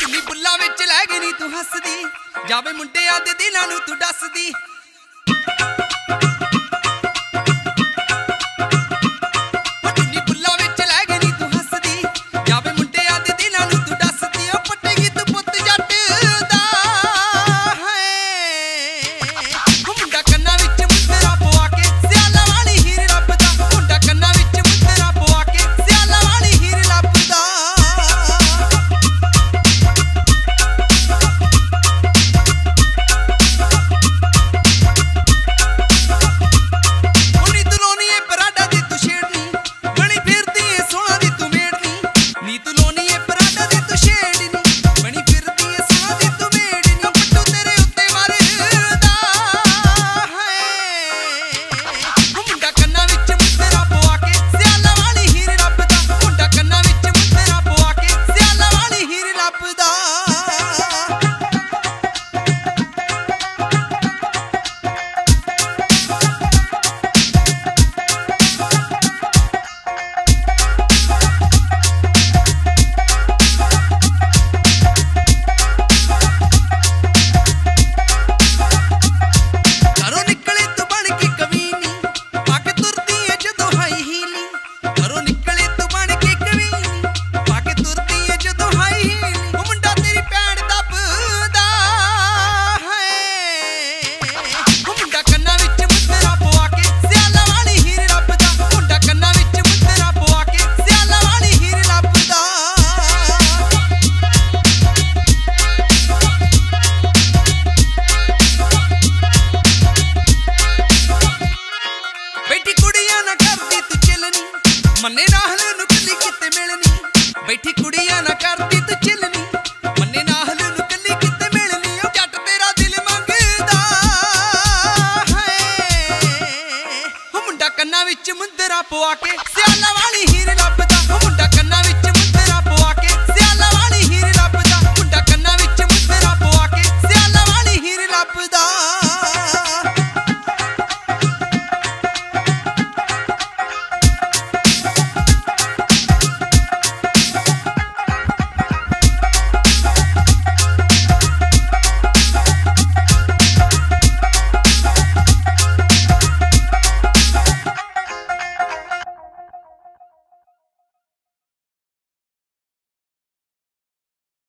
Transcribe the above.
चुन्नी बुल्ला विच लै गई नी तू हसदी जावे मुंडियां दे दिलां नूं तू दसदी मन्ने नाहल नूं कल्ली किते मिलनी बैठी कुड़ियां ना करदी तू चिलनी मन्ने नाहल नूं कल्ली किते मिलनी ओ जट तेरा दिल मंगदा है ओ मुंडा कन्ना विच मुंदरा पवा के सियाला वाली हीर लभदा ओ मुंडा कन्ना विच